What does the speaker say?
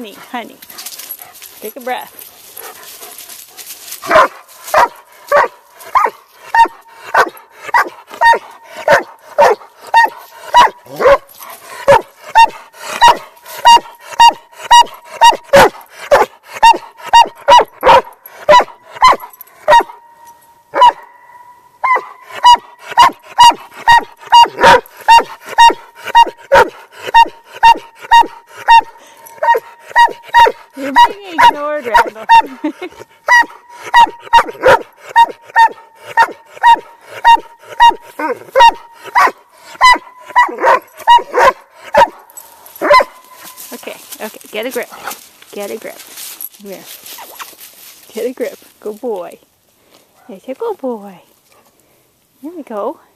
honey, honey. Take a breath. You're being ignored, Randall. Okay, get a grip. Get a grip. Come here. Get a grip. Good boy. It's a good boy. There we go.